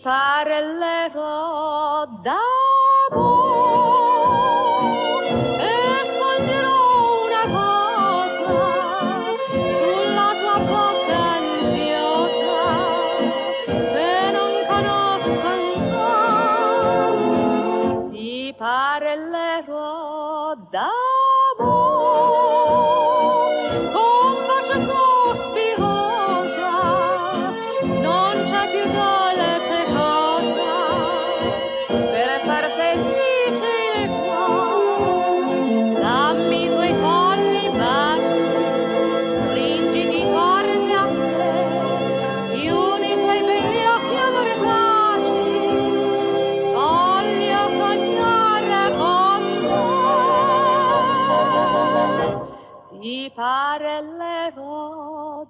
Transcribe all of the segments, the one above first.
parlerò d'amore e sfoglierò una cosa sulla tua bocca ansiosa che non conosco ancora. Ti parlerò d'amore con voce sospirosa, non c'è più dolce cosa per far felice il cuore. Dammi i tuoi folli baci, stringi di forte a te, chiudi i tuoi begli occhi amorosi, voglio sognare con te. Ti parlerò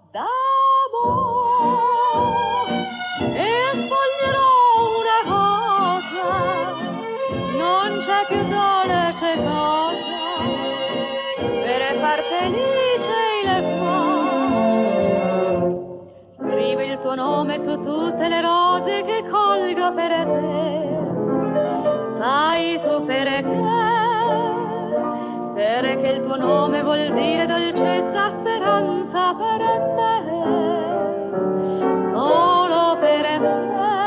d'amore e sfoglierò una cosa, non c'è più dolce cosa per far felice il cuore. Scrivo il tuo nome su tutte le rose che colgo per te. Sai tu perché? Perché il tuo nome vuol dire dolcezza, speranza per te, solo per me.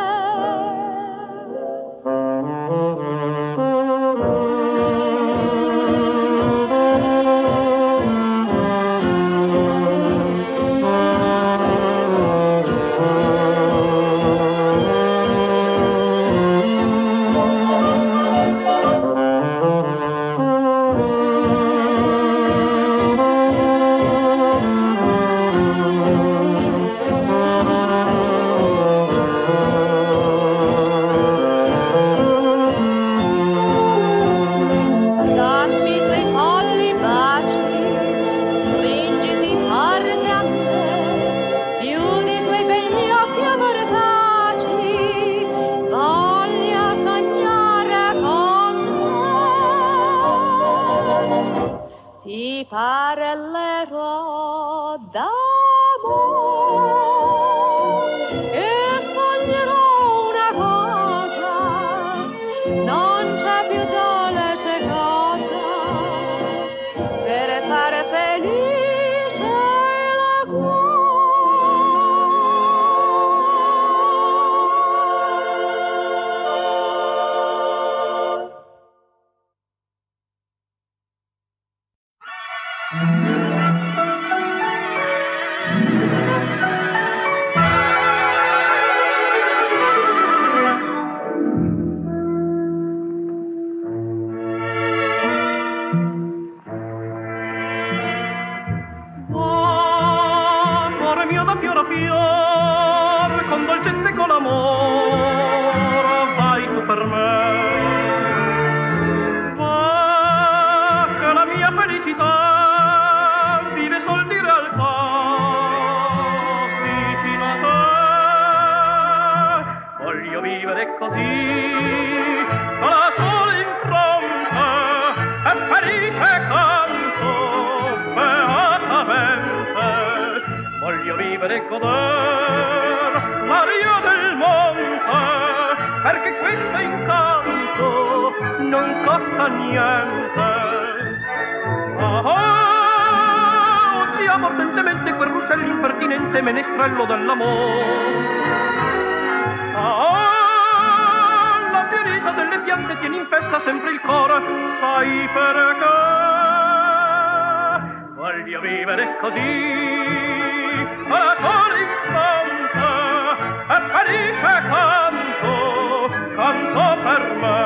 Parlerò d'amore e sfoglierò una cosa, non c'è più dolce cosa per fare felice il menestrello dell'amore. La fiorita delle piante tiene in festa sempre il cuore, sai perché? Voglio vivere così, a sole in fronte, e felice canto per me.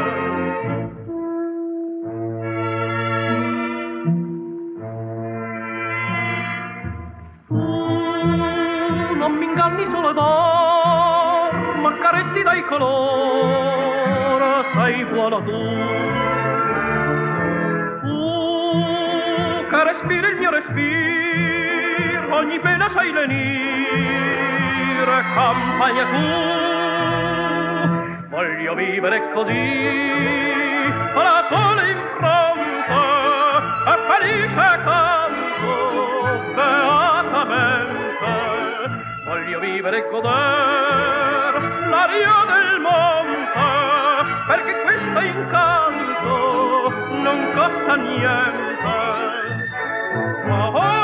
Solo d'or, ma caretti dai colore, sei buona tu. Che respiri il mio respiro, ogni pena sai lenire, campagna tu. Voglio vivere così, la sole in fronte, e felice canto, beatamente. Voglio vivere e goder la l'aria del monte, perché questo incanto non costa niente. Oh, oh.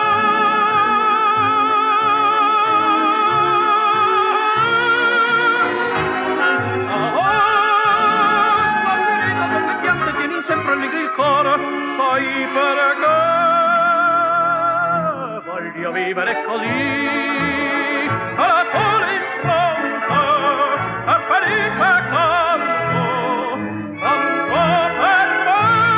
Sempre allegri il cuore, sai perché voglio vivere così, con la sole in fronte, e felice canto, tanto per me.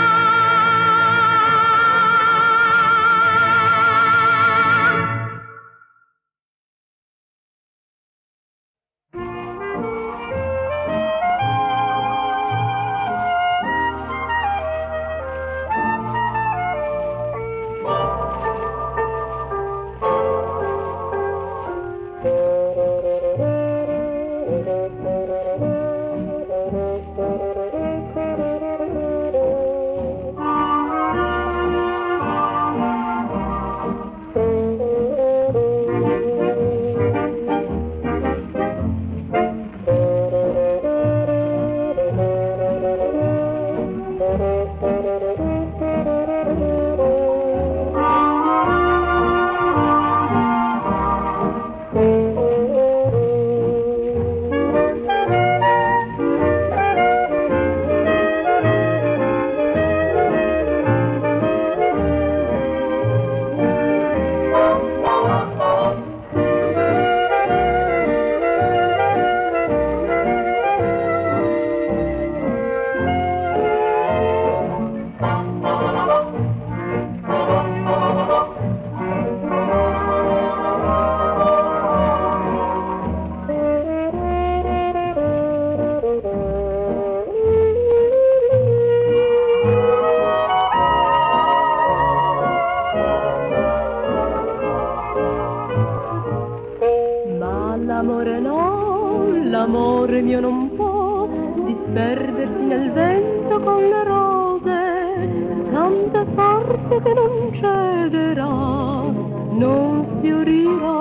L'amore mio non può disperdersi nel vento con le rose, tanto è forte che non cederà, non sfiorirà.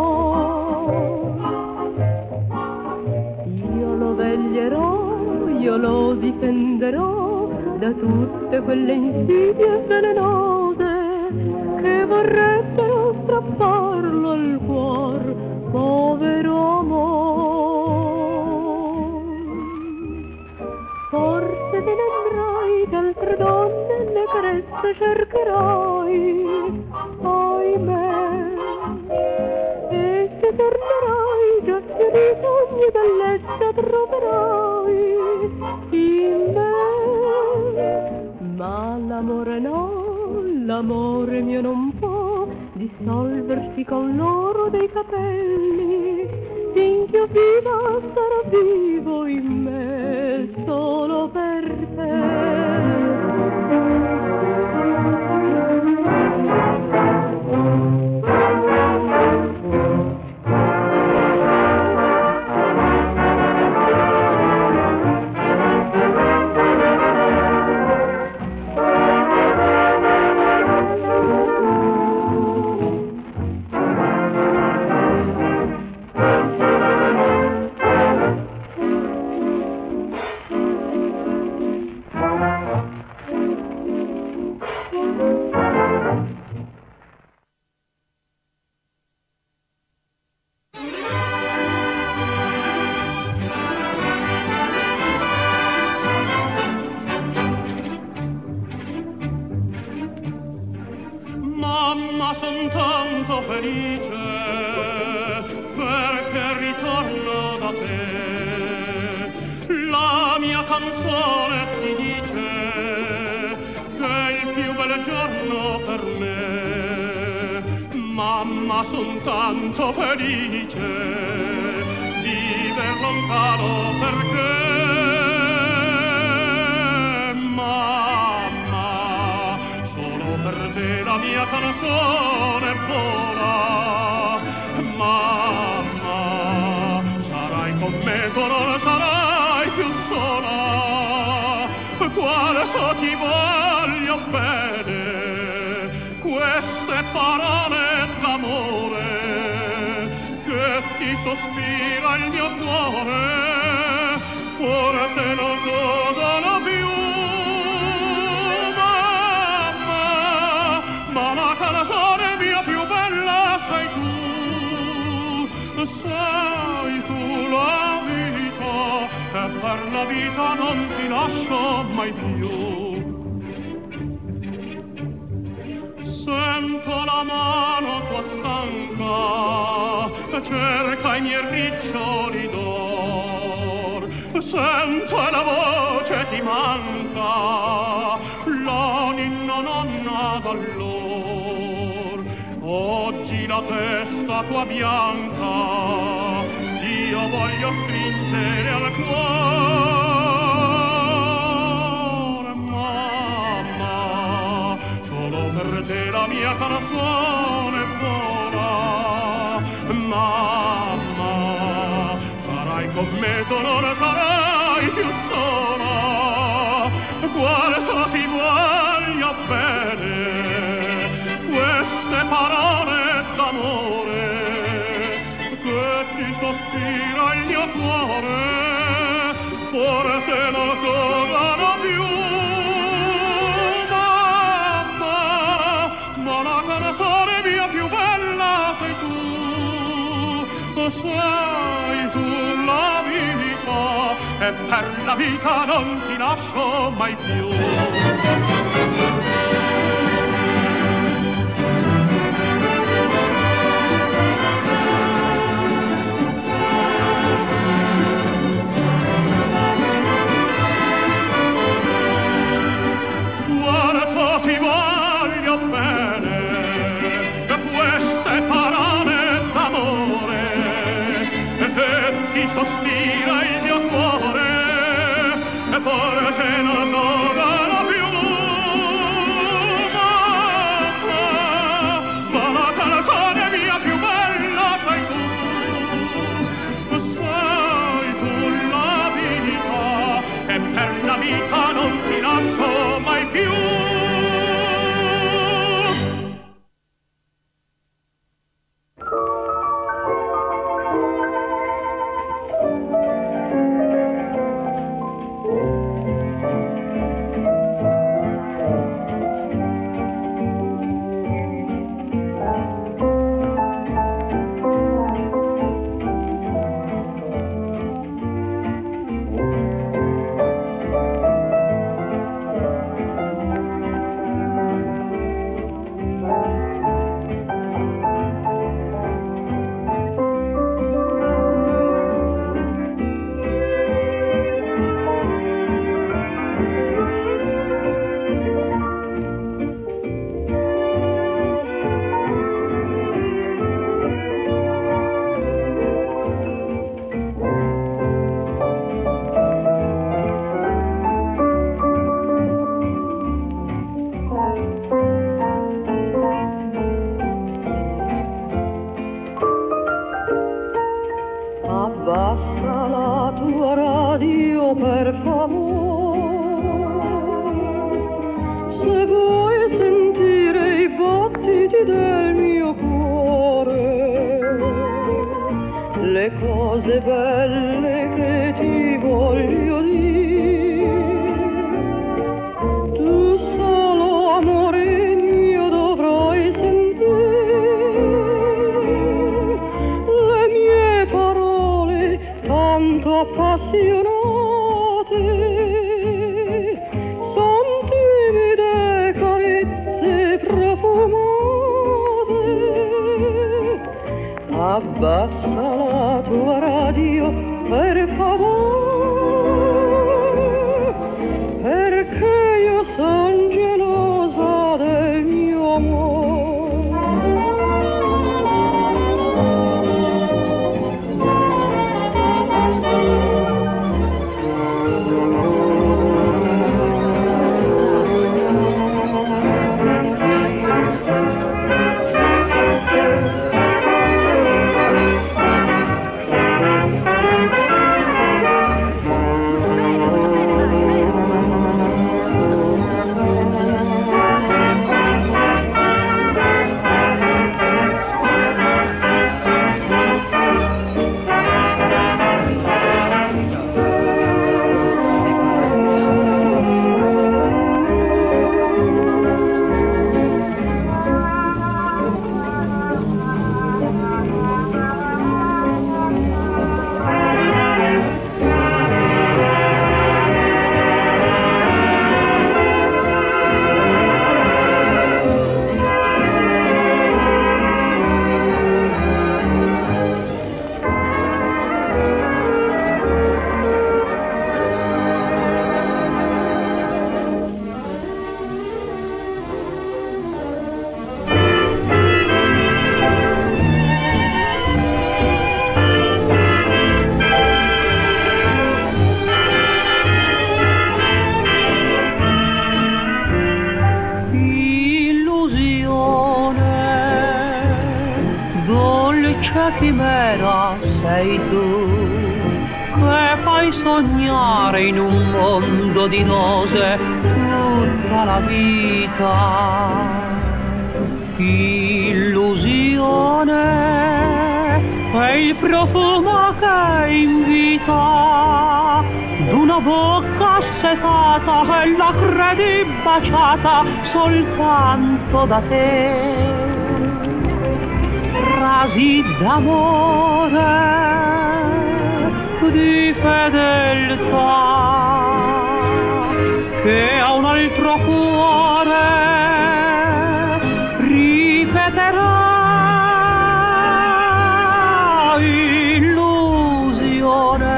Io lo veglierò, io lo difenderò da tutte quelle insidie velenose che vorrebbero strapparlo al cuor, povero amor. Forse te ne andrai, d'altre donne le carezze cercherai, ahimè, e se tornerai già sfiorito ogni bellezza troverai in me. Ma l'amore no, l'amore mio non può dissolversi con l'oro dei capelli, finché io viva sarà vivo in me solo per te. Mamma, son tanto felice perché ritorno da te. La mia canzone ti dice che è il più bel giorno per me. Mamma, son tanto felice viver lontano perché la mia canzone vola. Mamma, sarai con me, tu non sarai più sola. Quanto ti voglio bene, queste parole d'amore che ti sospira il mio cuore, forse non sono più mamma, ma la canzone mia più bella sei tu la vita, e per la vita non ti lascio mai più. Sento la mano tua stanca, cerca i miei riccioli d'or, sento e la voce ti manca, la ninna nonna d'allor. Oggi la testa tua bianca io voglio stringere al cuore, mamma, solo per te la mia canzone vola. Mamma, sarai con me, tu non sarai più sola, quanto ti voglio bene, queste parole d'amore che ti sospira il mio cuore, forse non sono più mamma, ma la canzone mia più bella sei tu la vita, e per la vita non ti lascio mai più. Ti voglio bene, queste parole d'amore, e ti sospira il mio cuore, e forse non sono più mamma, ma la canzone mia più bella sei tu la vita, e per la vita non ti lascio mai più. dolce chimera sei tu, che fai sognare in un mondo di rose tutta la vita. Illusione è il profumo che invita d'una bocca assetata e la credi baciata soltanto da te. Frasi d'amore, di fedeltà, che a un altro cuore ripeterà. Illusione,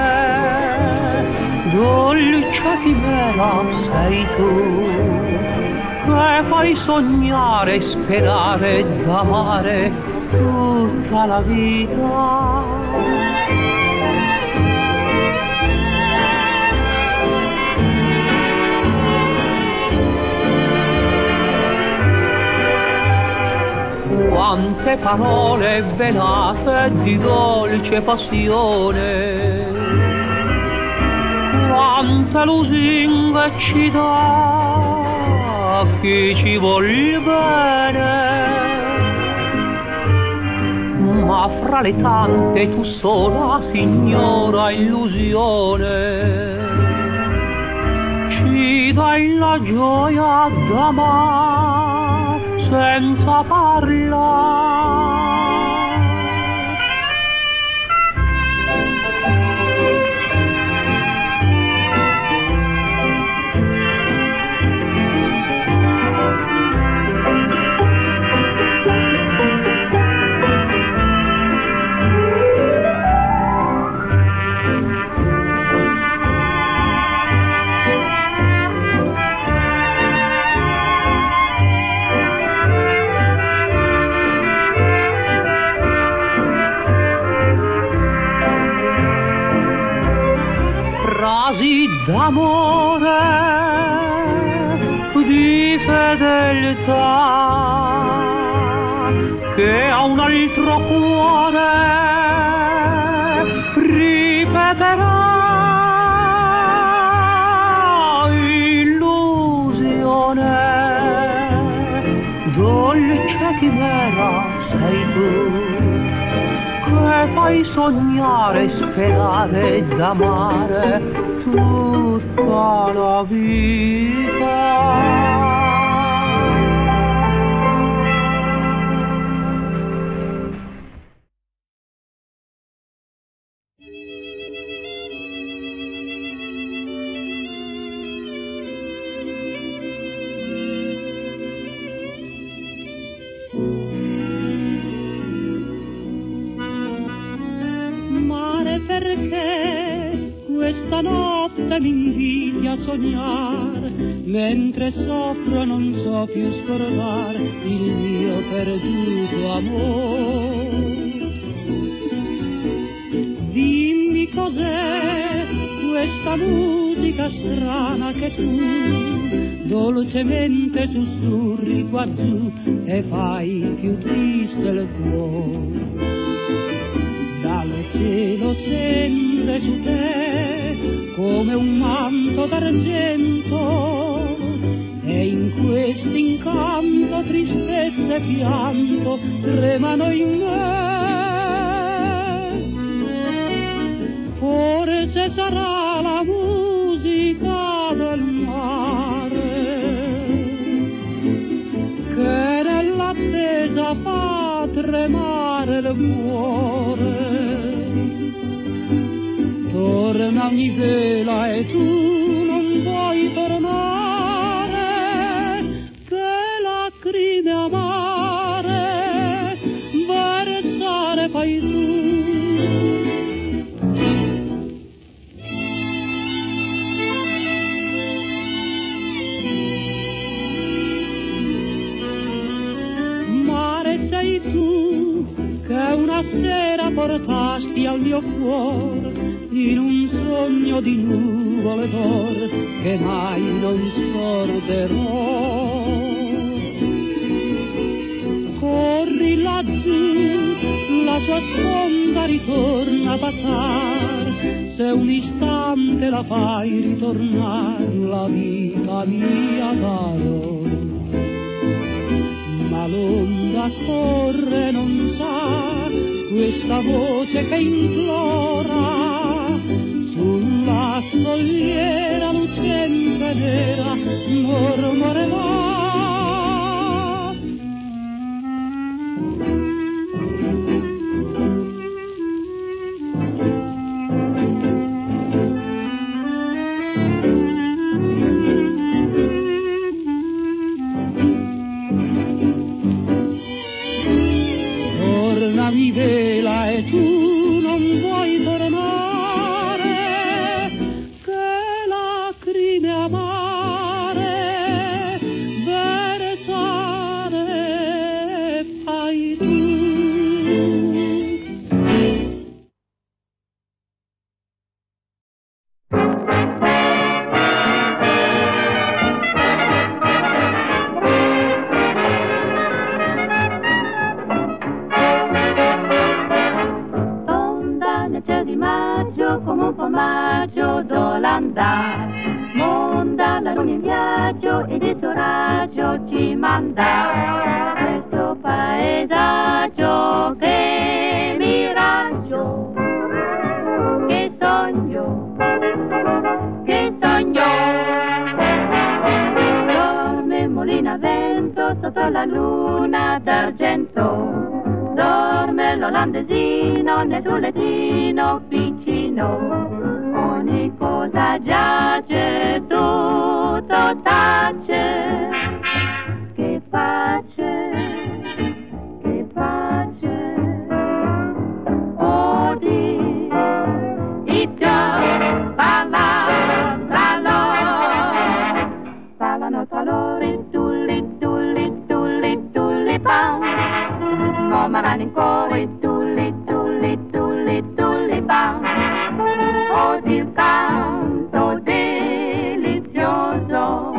dolce chimera sei tu, che fai sognare e sperare d'amare tutta la vita. Quante parole velate di dolce passione, quante lusinghe ci dà chi ci vuol bene, ma fra le tante tu sola, signora illusione, ci dai la gioia d'amare senza parlare. D'amore, di fedeltà, che a un altro cuore ripeterà. Illusione, dolce chimera sei tu, che fai sognare e sperare d'amare tutta la vita. Mare, perché questa notte mi inviti a sognare, mentre soffro non so più scordare il mio perduto amore. Dimmi cos'è questa musica strana che tu dolcemente sussurri qua giù e fai più triste il cuore. Dal cielo scende su te come un manto d'argento, e in quest'incanto tristezza e pianto tremano in me. Forse sarà la musica del mare che nell'attesa fa tremare il cuore. Torna ogni vela e tu non vuoi tornare, che lacrime amare versare fai tu. Mare sei tu che una sera portasti al mio cuore in un sogno di nuvole d'oro che mai non scorderò. Corri laggiù, sulla sua sponda ritorna a baciar, se un istante la fai ritornar la vita mia caro. Ma l'onda corre, non sa, questa voce che implora, sulla scogliera lucente nera mormorerà. Mi vela e tu non vuoi tornare, che lacrime amare versare fai tu. Come un formaggio d'Olanda, monda la luna in viaggio ed il suo raggio ci manda questo paesaggio. Che miraggio, che sogno, che sogno. Dorme Molina Vento sotto la luna d'argento, dorme l'olandesino nel suo lettino piccino, ogni cosa giace, tutto tace. Che pace, che pace. Odi, iccia, parlano tra loro tulli, tulli, tulli, tulli, pam. Momaranno in coro i tulli, tulli, tulli, tulli, bam. Odi il canto delizioso,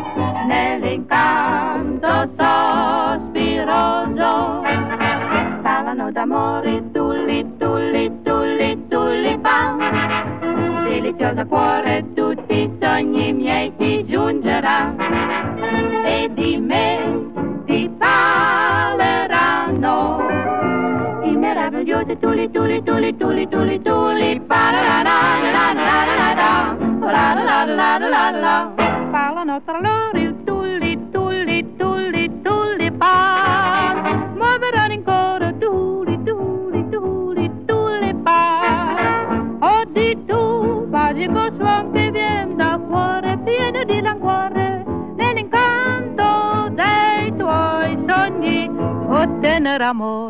nell'incanto sospiroso. Parlano d'amore, tulli, tulli, tulli, tulli, bam. Delizioso cuore, tutti i sogni miei ti giungerà, e di me ti parleranno i meravigliosi tuli tuli tuli tuli tuli tuli. Parlano tra loro il tulli tulli tulli tulli pan, muoveranno in coro tuli tuli tuli tulli pan. Oh di tu magico suon che vien dal cuore pieno di languore, nell'incanto dei tuoi sogni, oh tenero amore.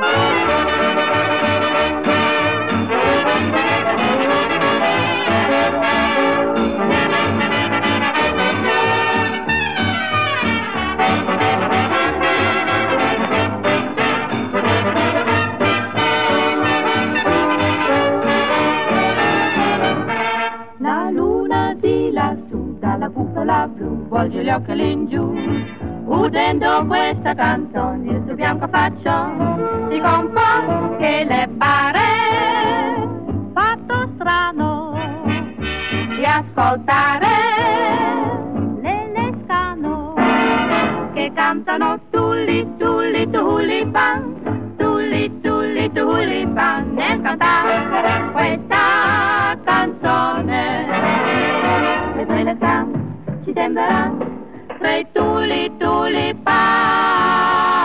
La luna di lassù dalla cupola blu volge gli occhi all'ingiù, udendo questa canzone il suo bianco faccione si compone che le pare fatto strano di ascoltare le lescano che cantano tulli tulli tulipan, tulli tulli tulipan, nel cantare questa canzone. Le tre lescano ci sembreranno tre tuli tulipan.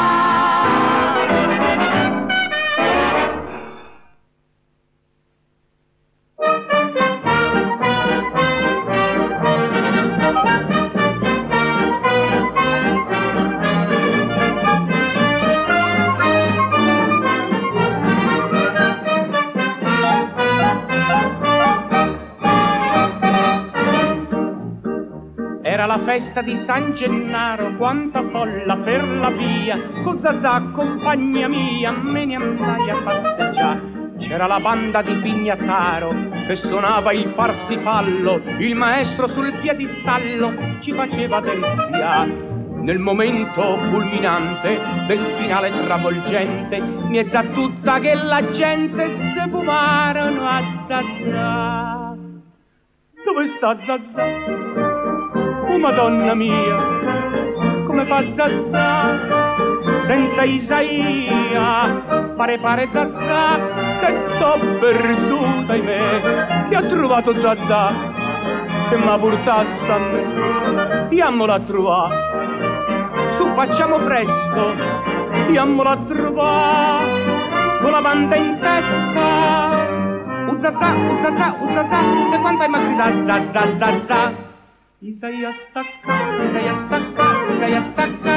Era la festa di San Gennaro, quanta folla per la via, con Zazà, compagna mia, me ne andai a passeggiare. C'era la banda di Pignataro che suonava il Parsifallo, il maestro sul piedistallo ci faceva deliziare. Nel momento fulminante del finale travolgente, mi è già tutta che la gente se fumarono a Zazà. Dove sta Zazà? Oh Madonna mia, come fa Zazà? Senza Isaia, pare Zazà, che t'ho perduta in me. Chi ha trovato Zazà? Che m'ha portata a me. Diamola a trovare. Su, facciamo presto, andiamola a trovare, con la banda in testa. Uzzazà, uzzazà, uzzazà, e quanta è magrita, zazà. Isaia stacca, Isaia stacca, Isaia stacca,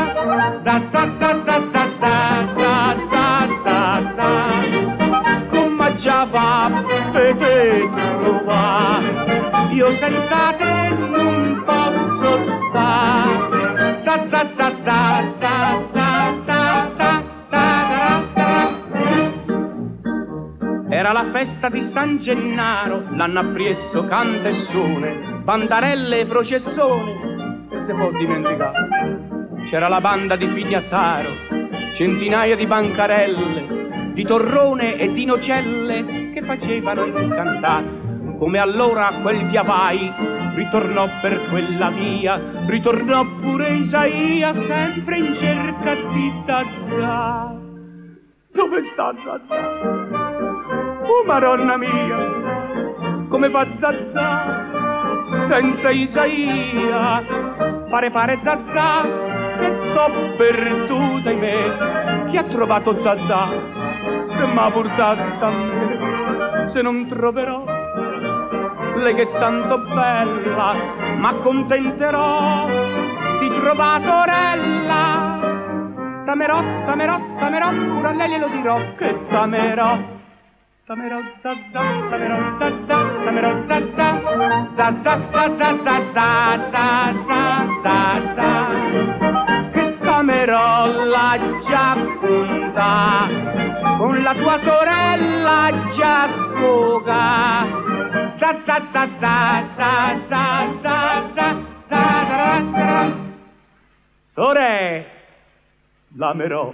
zazà. Come già va, vedete trova, io senza te non posso stare. Era la festa di San Gennaro, l'anno appresso canta e suone, bandarelle e processone, e se può dimenticare. C'era la banda di Pigliattaro, centinaia di bancarelle, di torrone e di nocelle che facevano incantare. Come allora quel via vai ritornò per quella via, ritornò pure Isaia, sempre in cerca di Zazà. Dove sta Zazà? Oh Madonna mia, come fa Zazà? Senza Isaia, pare Zazà, che t'ho perduta in me. Chi ha trovato Zazà? Che m'ha portata a me. Se non troverò lei che è tanto bella, m'accontenterò di trovare sorella. Tamerò, pure a lei glielo dirò che tamerò. Tamerò Zazà, tamerò Zazà, tamerò Zazà, Zazà, che tamerò la già punta, con la tua sorella già sfoga. Sore, l'amerò.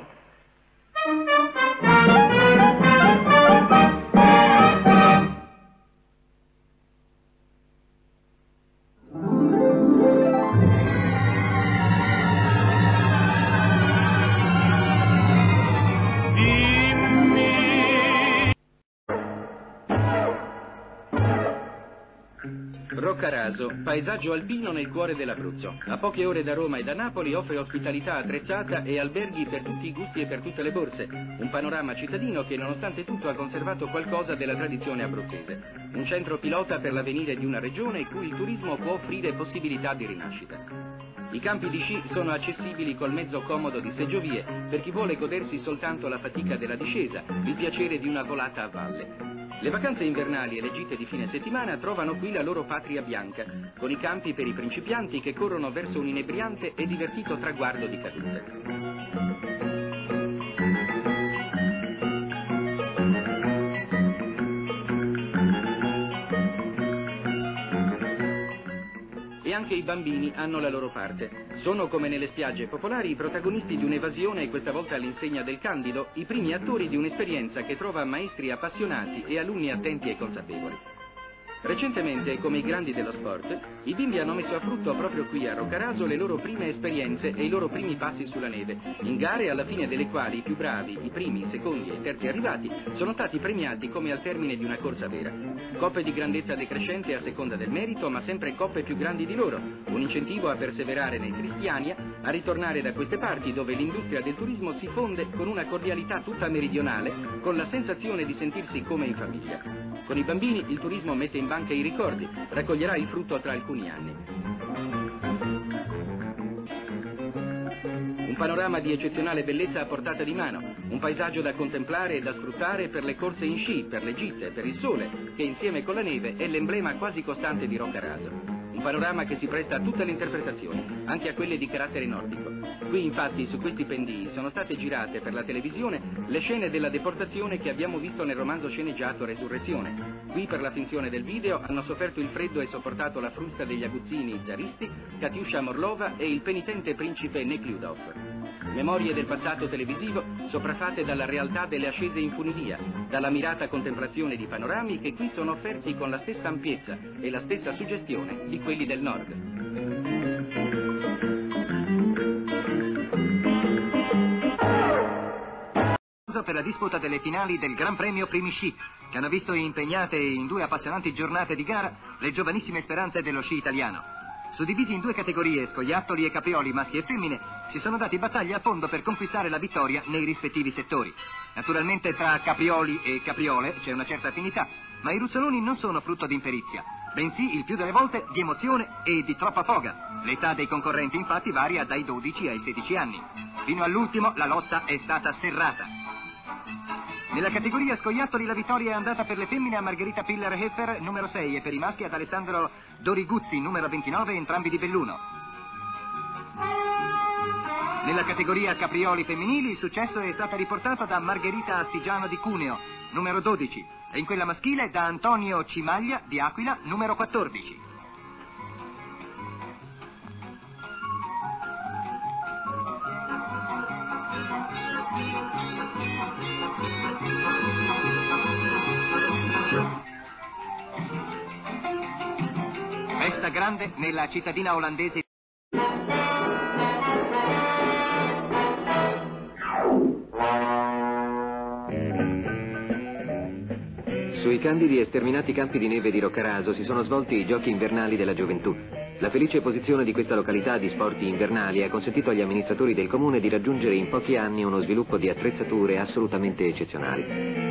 Roccaraso, paesaggio alpino nel cuore dell'Abruzzo. A poche ore da Roma e da Napoli offre ospitalità attrezzata e alberghi per tutti i gusti e per tutte le borse. Un panorama cittadino che nonostante tutto ha conservato qualcosa della tradizione abruzzese. Un centro pilota per l'avvenire di una regione cui il turismo può offrire possibilità di rinascita. I campi di sci sono accessibili col mezzo comodo di seggiovie per chi vuole godersi soltanto la fatica della discesa, il piacere di una volata a valle. Le vacanze invernali e le gite di fine settimana trovano qui la loro patria bianca, con i campi per i principianti che corrono verso un inebriante e divertito traguardo di cadute. E anche i bambini hanno la loro parte. Sono, come nelle spiagge popolari, i protagonisti di un'evasione, e questa volta all'insegna del candido, i primi attori di un'esperienza che trova maestri appassionati e alunni attenti e consapevoli. Recentemente, come i grandi dello sport, i bimbi hanno messo a frutto proprio qui a Roccaraso le loro prime esperienze e i loro primi passi sulla neve, in gare alla fine delle quali i più bravi, i primi, i secondi e i terzi arrivati, sono stati premiati come al termine di una corsa vera. Coppe di grandezza decrescente a seconda del merito, ma sempre coppe più grandi di loro, un incentivo a perseverare nei Cristiania, a ritornare da queste parti dove l'industria del turismo si fonde con una cordialità tutta meridionale, con la sensazione di sentirsi come in famiglia. Con i bambini il turismo mette in banca i ricordi, raccoglierà il frutto tra alcuni anni. Un panorama di eccezionale bellezza a portata di mano, un paesaggio da contemplare e da sfruttare per le corse in sci, per le gite, per il sole, che insieme con la neve è l'emblema quasi costante di Roccaraso. Un panorama che si presta a tutte le interpretazioni, anche a quelle di carattere nordico. Qui infatti su questi pendii sono state girate per la televisione le scene della deportazione che abbiamo visto nel romanzo sceneggiato Resurrezione. Qui per la finzione del video hanno sofferto il freddo e sopportato la frusta degli aguzzini zaristi, Katiuscia Morlova e il penitente principe Nekliudov. Memorie del passato televisivo sopraffatte dalla realtà delle ascese in funivia, dalla mirata contemplazione di panorami che qui sono offerti con la stessa ampiezza e la stessa suggestione di quelli del nord. Per la disputa delle finali del Gran Premio Primi Sci, che hanno visto impegnate in 2 appassionanti giornate di gara le giovanissime speranze dello sci italiano. Suddivisi in 2 categorie, scoiattoli e caprioli, maschi e femmine, si sono dati battaglia a fondo per conquistare la vittoria nei rispettivi settori. Naturalmente tra caprioli e capriole c'è una certa affinità, ma i ruzzoloni non sono frutto di imperizia, bensì il più delle volte di emozione e di troppa foga. L'età dei concorrenti infatti varia dai 12 ai 16 anni. Fino all'ultimo la lotta è stata serrata. Nella categoria scoiattoli la vittoria è andata per le femmine a Margherita Piller-Heffer, numero 6, e per i maschi ad Alessandro Doriguzzi, numero 29, entrambi di Belluno. Nella categoria caprioli femminili il successo è stato riportato da Margherita Astigiano di Cuneo, numero 12, e in quella maschile da Antonio Cimaglia di Aquila, numero 14. Festa grande nella cittadina olandese. Sui candidi e sterminati campi di neve di Roccaraso si sono svolti i giochi invernali della gioventù. La felice posizione di questa località di sport invernali ha consentito agli amministratori del comune di raggiungere in pochi anni uno sviluppo di attrezzature assolutamente eccezionali.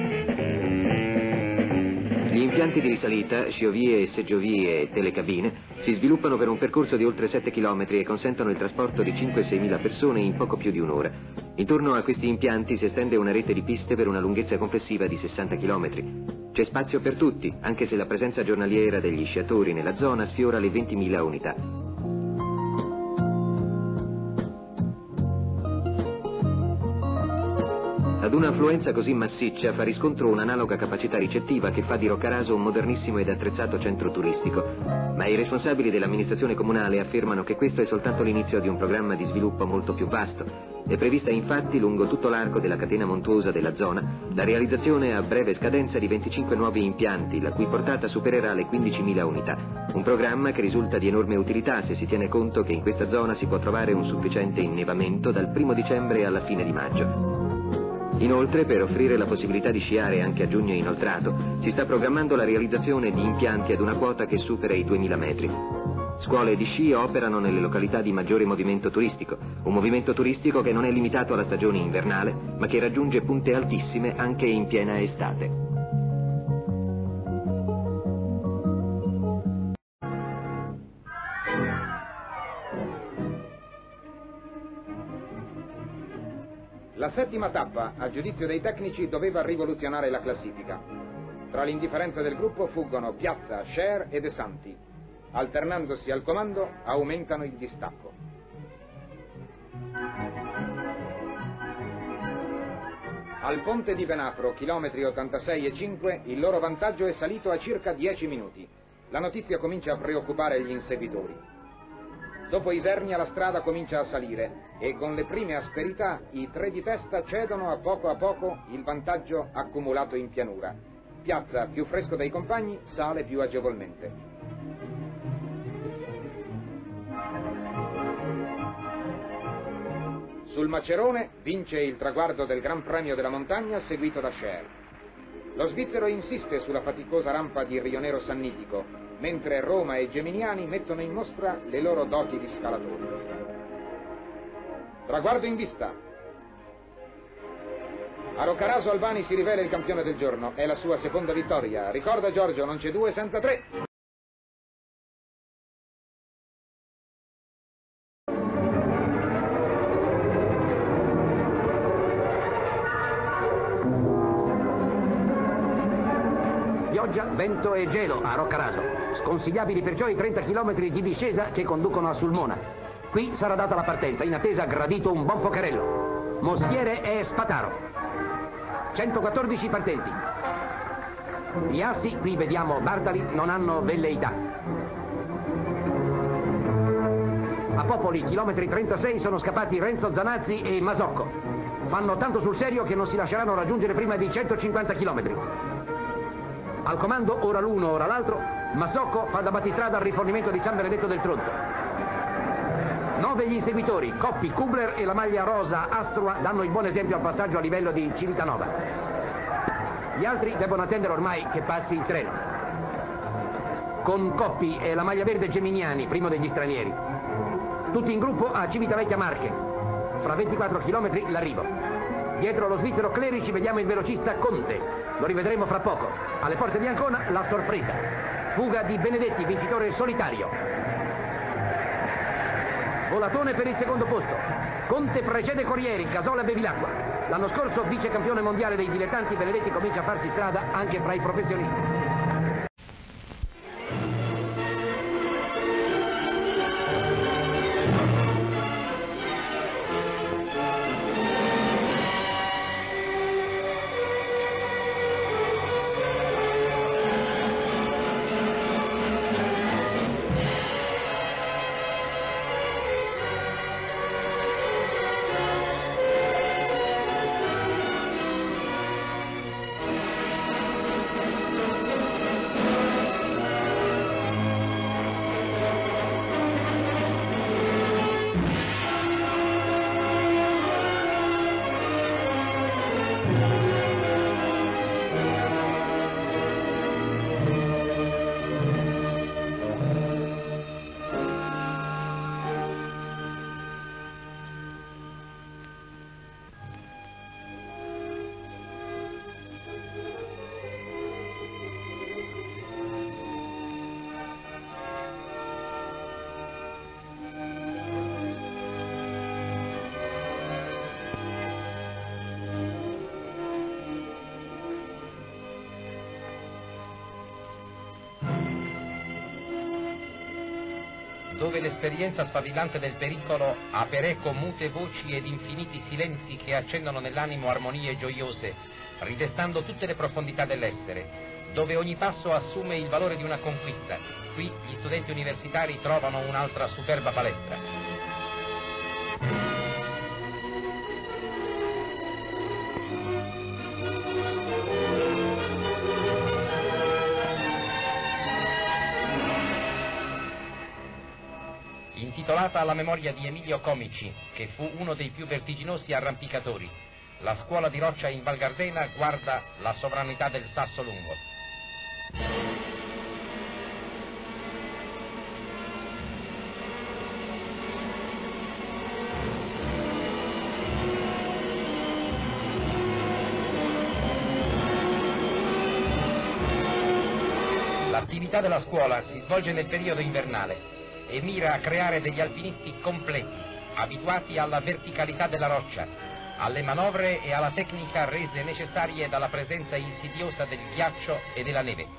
Gli impianti di risalita, sciovie e seggiovie e telecabine si sviluppano per un percorso di oltre 7 km e consentono il trasporto di 5-6 mila persone in poco più di un'ora. Intorno a questi impianti si estende una rete di piste per una lunghezza complessiva di 60 km. C'è spazio per tutti, anche se la presenza giornaliera degli sciatori nella zona sfiora le 20.000 unità. Ad un'affluenza così massiccia fa riscontro un'analoga capacità ricettiva che fa di Roccaraso un modernissimo ed attrezzato centro turistico, ma i responsabili dell'amministrazione comunale affermano che questo è soltanto l'inizio di un programma di sviluppo molto più vasto. È prevista infatti lungo tutto l'arco della catena montuosa della zona la realizzazione a breve scadenza di 25 nuovi impianti, la cui portata supererà le 15.000 unità. Un programma che risulta di enorme utilità se si tiene conto che in questa zona si può trovare un sufficiente innevamento dal 1° dicembre alla fine di maggio. Inoltre, per offrire la possibilità di sciare anche a giugno inoltrato, si sta programmando la realizzazione di impianti ad una quota che supera i 2000 metri. Scuole di sci operano nelle località di maggiore movimento turistico, un movimento turistico che non è limitato alla stagione invernale, ma che raggiunge punte altissime anche in piena estate. La 7ª tappa, a giudizio dei tecnici, doveva rivoluzionare la classifica. Tra l'indifferenza del gruppo fuggono Piazza, Scher e De Santi. Alternandosi al comando, aumentano il distacco. Al ponte di Venafro, chilometri 86,5, il loro vantaggio è salito a circa 10 minuti. La notizia comincia a preoccupare gli inseguitori. Dopo Isernia la strada comincia a salire e con le prime asperità i 3 di testa cedono a poco il vantaggio accumulato in pianura. Piazza, più fresco dei compagni, sale più agevolmente. Sul Macerone vince il traguardo del Gran Premio della Montagna seguito da Scher. Lo svizzero insiste sulla faticosa rampa di Rionero Sannitico, mentre Roma e Geminiani mettono in mostra le loro doti di scalatori. Traguardo in vista. A Roccaraso Albani si rivela il campione del giorno, è la sua 2ª vittoria. Ricorda Giorgio, non c'è 2 senza 3. Pioggia, vento e gelo a Roccaraso. Sconsigliabili perciò i 30 km di discesa che conducono a Sulmona. Qui sarà data la partenza, in attesa gradito un buon pocherello. Mostiere e Spataro. 114 partenti. Gli assi, qui vediamo Bardali, non hanno velleità. A Popoli, chilometri 36, sono scappati Renzo Zanazzi e Masocco. Fanno tanto sul serio che non si lasceranno raggiungere prima di 150 chilometri. Al comando, ora l'uno, ora l'altro, Masocco fa da battistrada al rifornimento di San Benedetto del Tronto. 9 gli inseguitori, Coppi, Kubler e la maglia rosa Astrua danno il buon esempio al passaggio a livello di Civitanova. Gli altri debbono attendere ormai che passi il treno. Con Coppi e la maglia verde Geminiani, primo degli stranieri. Tutti in gruppo a Civitavecchia Marche. Fra 24 chilometri l'arrivo. Dietro lo svizzero Clerici vediamo il velocista Conte. Lo rivedremo fra poco. Alle porte di Ancona la sorpresa. Fuga di Benedetti, vincitore solitario. Volatone per il secondo posto. Conte precede Corrieri, Casola Bevilacqua. L'anno scorso vice campione mondiale dei dilettanti, Benedetti comincia a farsi strada anche fra i professionisti. dove l'esperienza sfavillante del pericolo ha per eco mute voci ed infiniti silenzi che accendono nell'animo armonie gioiose, ridestando tutte le profondità dell'essere, dove ogni passo assume il valore di una conquista. Qui gli studenti universitari trovano un'altra superba palestra. Intitolata alla memoria di Emilio Comici, che fu uno dei più vertiginosi arrampicatori, la scuola di roccia in Val Gardena guarda la sovranità del sasso lungo. L'attività della scuola si svolge nel periodo invernale e mira a creare degli alpinisti completi, abituati alla verticalità della roccia, alle manovre e alla tecnica rese necessarie dalla presenza insidiosa del ghiaccio e della neve.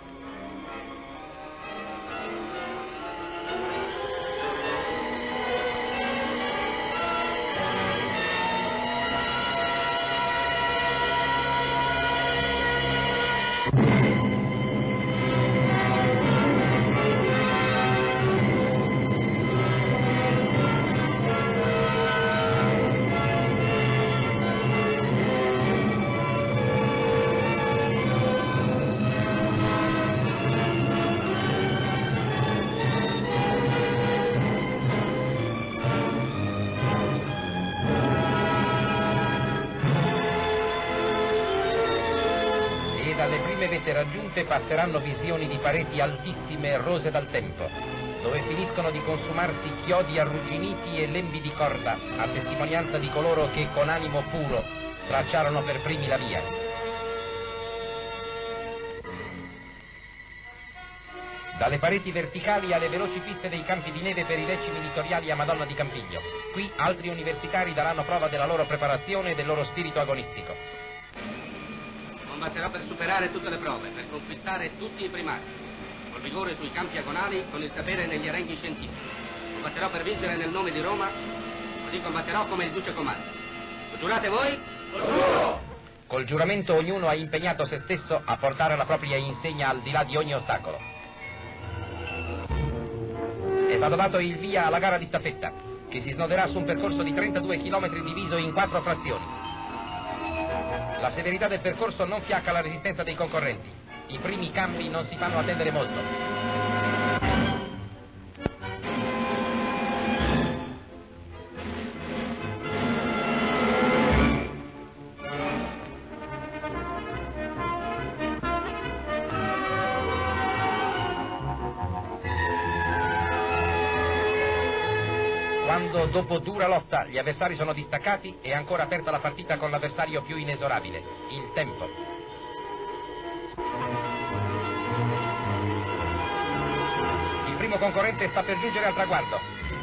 Dalle prime vette raggiunte passeranno visioni di pareti altissime e rose dal tempo, dove finiscono di consumarsi chiodi arrugginiti e lembi di corda, a testimonianza di coloro che con animo puro tracciarono per primi la via. Dalle pareti verticali alle veloci piste dei campi di neve per i decimi litoriali a Madonna di Campiglio. Qui altri universitari daranno prova della loro preparazione e del loro spirito agonistico. Combatterò per superare tutte le prove, per conquistare tutti i primati, col vigore sui campi agonali, con il sapere negli arenghi scientifici. Combatterò per vincere nel nome di Roma, così combatterò come il duce comanda. Lo giurate voi? Col giuramento ognuno ha impegnato se stesso a portare la propria insegna al di là di ogni ostacolo. È stato dato il via alla gara di staffetta, che si snoderà su un percorso di 32 km diviso in 4 frazioni. La severità del percorso non fiacca la resistenza dei concorrenti. I primi cambi non si fanno attendere molto. Quando, dopo dura lotta, gli avversari sono distaccati, è ancora aperta la partita con l'avversario più inesorabile, il tempo. Il primo concorrente sta per giungere al traguardo.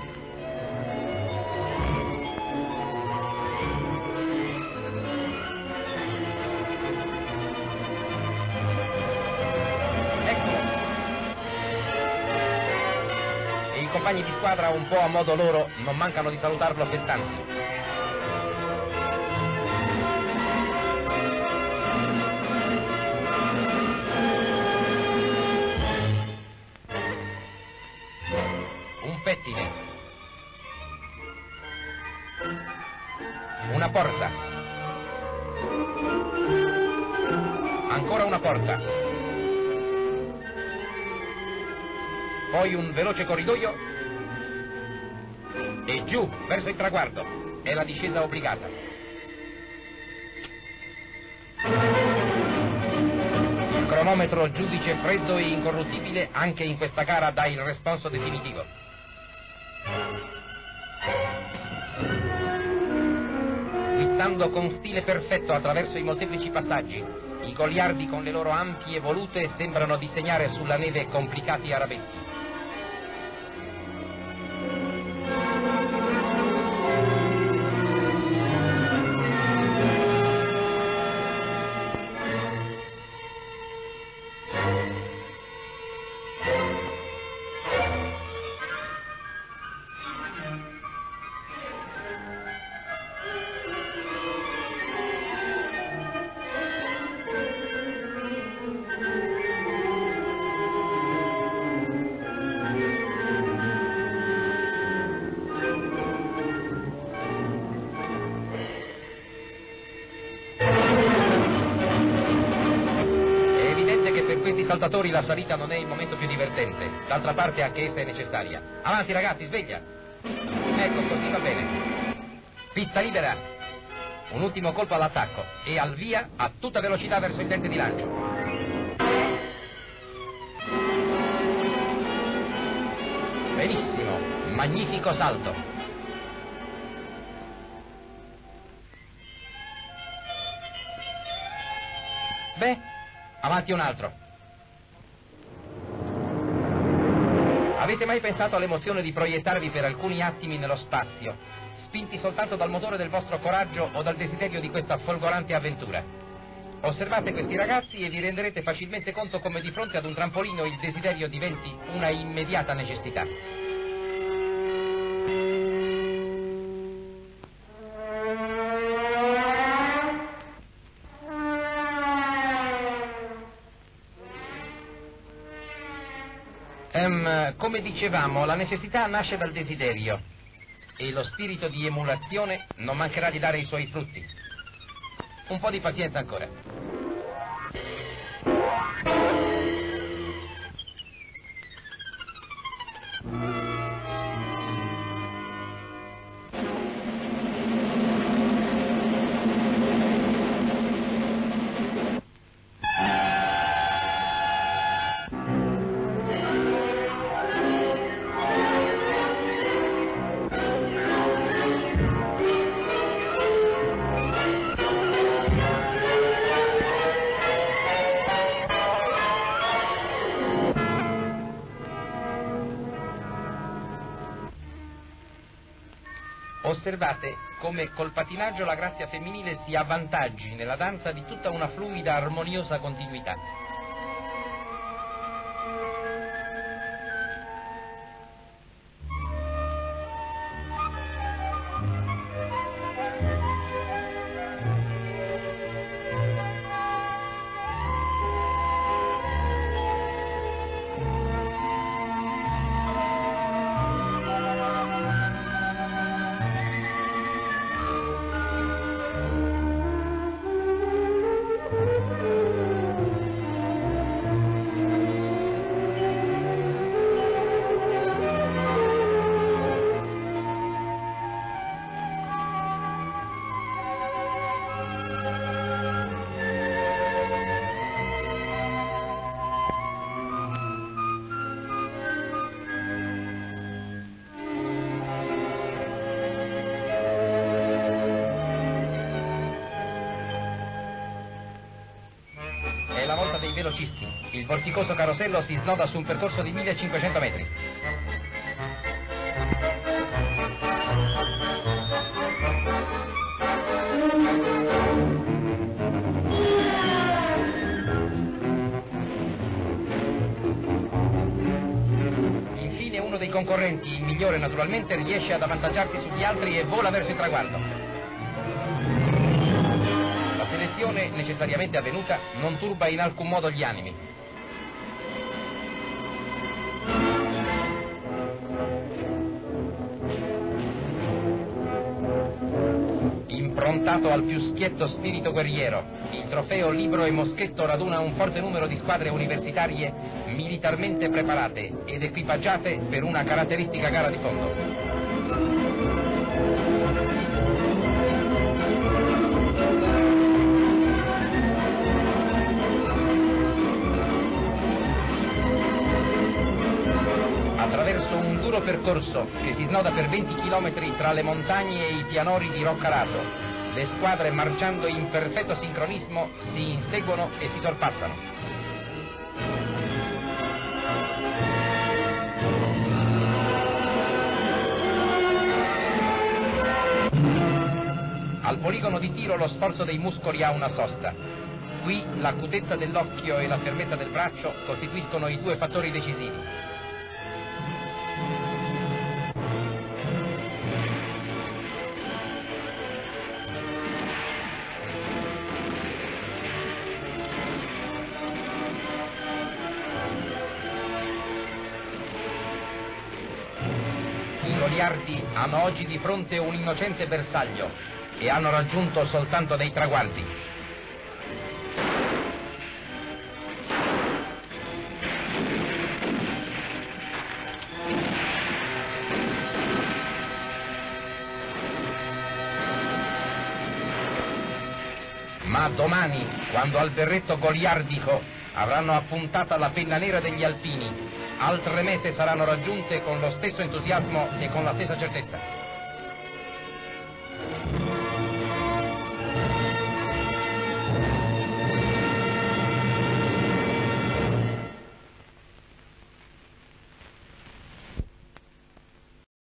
Eccolo. E i compagni di squadra, un po' a modo loro, non mancano di salutarlo festanti. Un pettine. Una porta. Ancora una porta. Poi un veloce corridoio e giù, verso il traguardo. È la discesa obbligata. Il cronometro, giudice freddo e incorruttibile, anche in questa gara dà il responso definitivo. Guidando con stile perfetto attraverso i molteplici passaggi, i goliardi con le loro ampie volute sembrano disegnare sulla neve complicati arabeschi. Saltatori la salita non è il momento più divertente, d'altra parte anche essa è necessaria. Avanti ragazzi, sveglia! Ecco, così va bene. Pista libera. Un ultimo colpo all'attacco e al via a tutta velocità verso il dente di lancio. Benissimo, magnifico salto. Beh, avanti un altro. Avete mai pensato all'emozione di proiettarvi per alcuni attimi nello spazio, spinti soltanto dal motore del vostro coraggio o dal desiderio di questa folgorante avventura? Osservate questi ragazzi e vi renderete facilmente conto come di fronte ad un trampolino il desiderio diventi una immediata necessità. Come dicevamo, la necessità nasce dal desiderio e lo spirito di emulazione non mancherà di dare i suoi frutti. Un po' di pazienza ancora. Osservate come col patinaggio la grazia femminile si avvantaggi nella danza di tutta una fluida, armoniosa continuità. È la volta dei velocisti. Il vorticoso carosello si snoda su un percorso di 1500 metri. Infine uno dei concorrenti, il migliore naturalmente, riesce ad avvantaggiarsi sugli altri e vola verso il traguardo. La selezione necessariamente avvenuta non turba in alcun modo gli animi. Improntato al più schietto spirito guerriero, il trofeo Libro e Moschetto raduna un forte numero di squadre universitarie militarmente preparate ed equipaggiate per una caratteristica gara di fondo. Attraverso un duro percorso che si snoda per 20 chilometri tra le montagne e i pianori di Roccaraso, le squadre, marciando in perfetto sincronismo, si inseguono e si sorpassano. Al poligono di tiro lo sforzo dei muscoli ha una sosta. Qui l'acutezza dell'occhio e la fermezza del braccio costituiscono i due fattori decisivi. I goliardi hanno oggi di fronte un innocente bersaglio e hanno raggiunto soltanto dei traguardi. Ma domani, quando al berretto goliardico avranno appuntata la penna nera degli alpini, altre mete saranno raggiunte con lo stesso entusiasmo e con la stessa certezza.